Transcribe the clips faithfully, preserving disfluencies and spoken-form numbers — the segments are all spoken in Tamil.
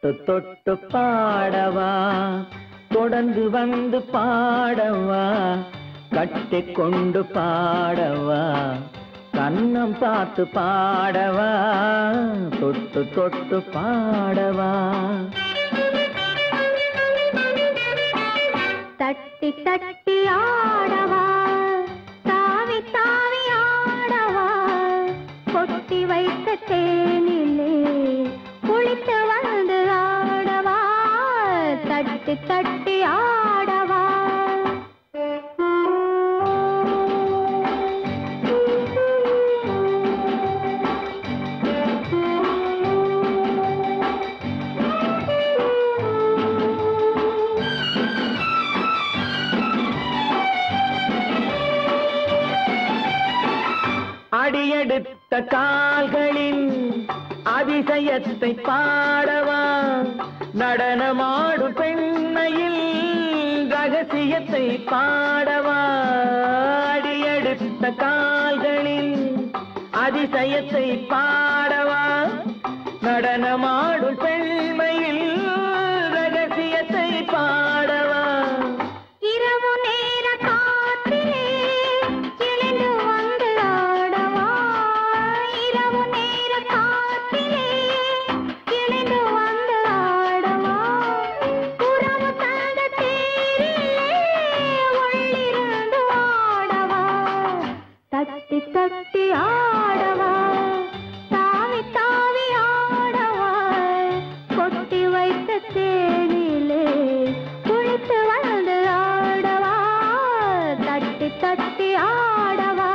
தொட்டு தொட்டு பாடவா தொடர்ந்து வந்து பாடவா கட்டி கொண்டு பாடவா கண்ணம் பார்த்து பாடவா தொட்டு தொட்டு பாடவா தட்டி தட்டி ஆடவா தாவி தாவி ஆடவா கொட்டி வைத்த தேனிலே குளித்து வந்து ஆடவா தட்டி தட்டி ஆடவா அடியெடுத்த கால்களின் அதிசயத்தை பாடவா நடனமாடும் பெண்மையில் ரகசியத்தை பாடவா அடியெடுத்த கால்களின் அதிசயத்தை பாடவா நடனமாடும் பெண்மையில் ரகசியத்தை பாடவா இரவு நேர காற்றிலே எழுந்து வந்து ஆடவா இரவு நேர காற்றிலே எழுந்து வந்து ஆடவா உறவு தந்த தேரிலே உள்ளிருந்து ஆடவா தட்டி தட்டி ஆடவா தாவி தாவி ஆடவா கொட்டி வைத்த தேனிலே குளித்து வந்து ஆடவா தட்டி தட்டி ஆடவா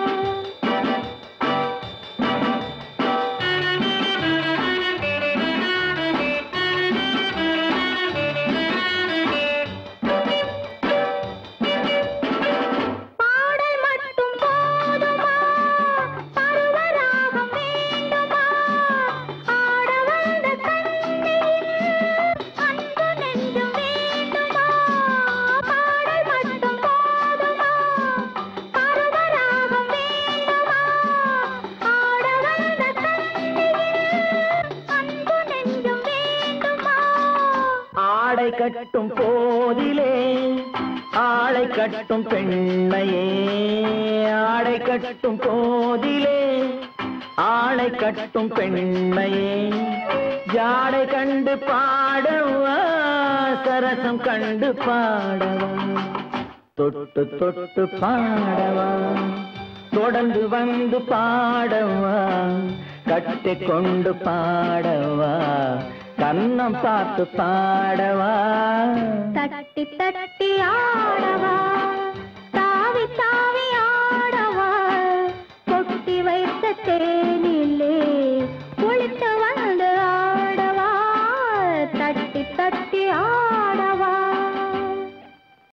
பாடல் மட்டும் போதுமா பருவராகம் வேண்டுமா ஆட வந்த கண்ணில் அன்பு நெஞ்சம் வேண்டுமா பாடல் மட்டும் போதுமா பருவராகம் வேண்டுமா ஆட வந்த கண்ணில் அன்பு நெஞ்சம் வேண்டுமா ஆடை கட்டும் போதிலே ஆளை கட்டும் பெண்ணையே ஆடை கட்டும் போதிலே ஆளை கட்டும் பெண்ணையே ஜாடை கண்டு பாடவா சரசம் கண்டு பாடவா தொட்டு தொட்டு பாடவா தொடர்ந்து வந்து பாடவா கட்டி கொண்டு பாடவா கண்ணம் பார்த்து பாடவா தட்டி தட்டி ஆடவா தாவி தாவி ஆடவா கொட்டி வைத்த தே